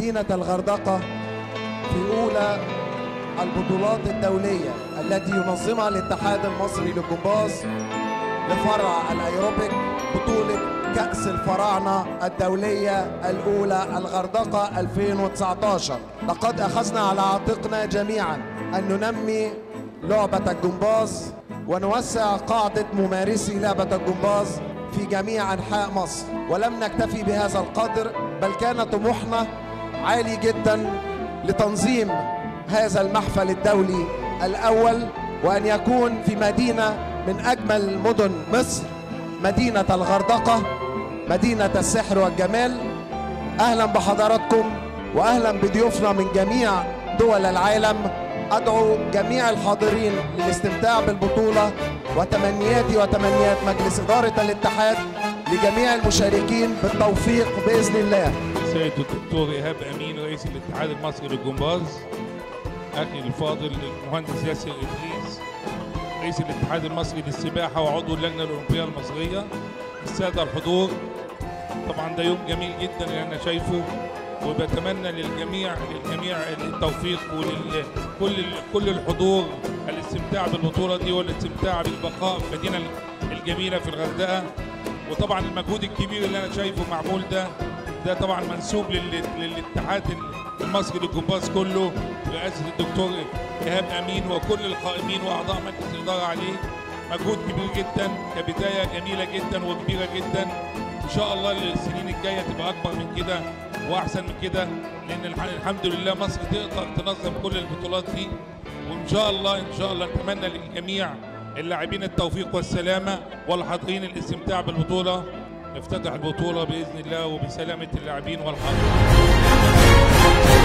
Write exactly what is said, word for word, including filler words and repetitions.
مدينة الغردقة في أولى البطولات الدولية التي ينظمها الاتحاد المصري للجمباز لفرع الأيروبيك، بطولة كأس الفراعنة الدولية الأولى الغردقة ألفين وتسعة عشر. لقد أخذنا على عاتقنا جميعا أن ننمي لعبة الجمباز ونوسع قاعدة ممارسي لعبة الجمباز في جميع أنحاء مصر، ولم نكتفي بهذا القدر بل كان طموحنا عالي جدا لتنظيم هذا المحفل الدولي الأول، وأن يكون في مدينة من أجمل مدن مصر، مدينة الغردقة، مدينة السحر والجمال. أهلا بحضراتكم وأهلا بضيوفنا من جميع دول العالم. أدعو جميع الحاضرين للاستمتاع بالبطولة، وتمنياتي وتمنيات مجلس إدارة الاتحاد لجميع المشاركين بالتوفيق بإذن الله. سيد الدكتور إيهاب أمين رئيس الاتحاد المصري للجمباز، أخي الفاضل المهندس ياسر إدريس رئيس الاتحاد المصري للسباحة وعضو اللجنة الأولمبية المصرية، السادة الحضور، طبعا ده يوم جميل جدا اللي أنا شايفه، وبتمنى للجميع للجميع التوفيق ولكل كل الحضور الاستمتاع بالبطولة دي والاستمتاع بالبقاء في المدينة الجميلة في الغردقة. وطبعا المجهود الكبير اللي أنا شايفه معمول ده ده طبعا منسوب للاتحاد المصري للجمباز كله برئاسة الدكتور إيهاب أمين وكل القائمين وأعضاء مجلس الإدارة عليه. مجهود كبير جدا كبداية جميلة جدا وكبيرة جدا. إن شاء الله السنين الجاية تبقى أكبر من كده وأحسن من كده، لأن الحمد لله مصر تقدر تنظم كل البطولات دي. وإن شاء الله إن شاء الله نتمنى للجميع اللاعبين التوفيق والسلامة والحاضرين الاستمتاع بالبطولة. نفتتح البطولة بإذن الله وبسلامة اللاعبين والحاضرين.